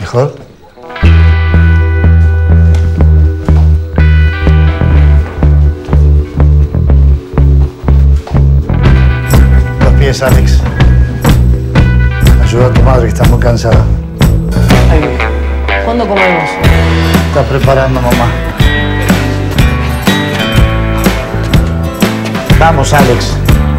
¿Mejor? Los pies, Alex. Ayuda a tu madre, que está muy cansada. Ay, ¿cuándo comemos? Está preparando, mamá. Vamos, Alex.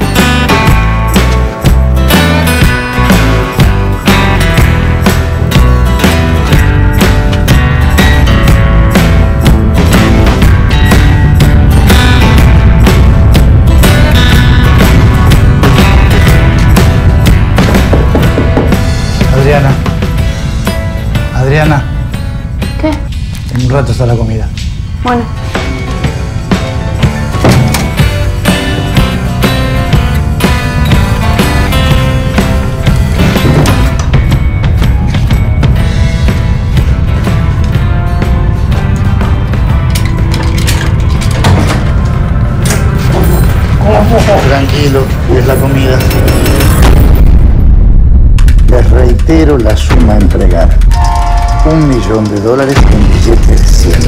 Adriana. Adriana. ¿Qué? En un rato está la comida. Bueno. Tranquilo, es la comida. Les reitero la suma a entregar. $1 millón en billetes de 100.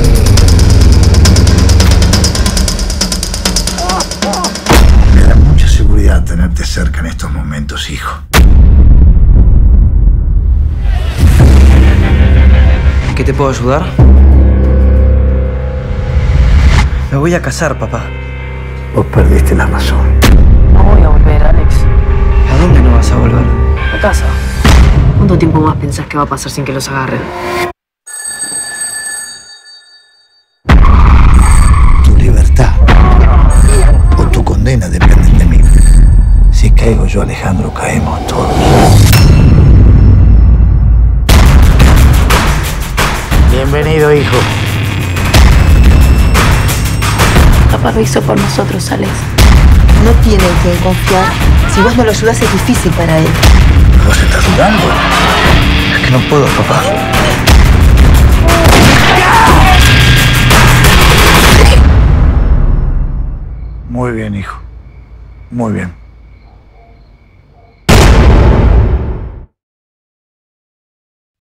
Me da mucha seguridad tenerte cerca en estos momentos, hijo. ¿En qué te puedo ayudar? Me voy a casar, papá. Vos perdiste la razón. No voy a volver, Alex. ¿A dónde no vas a volver? A casa. ¿Cuánto tiempo más pensás que va a pasar sin que los agarren? Tu libertad o tu condena dependen de mí. Si caigo yo, Alejandro, caemos todos. Bienvenido, hijo. Papá lo hizo por nosotros, Alex. No tiene en quién confiar. Si vos no lo ayudás, es difícil para él. ¿Vos estás dudando? Es que no puedo, papá. Muy bien, hijo. Muy bien.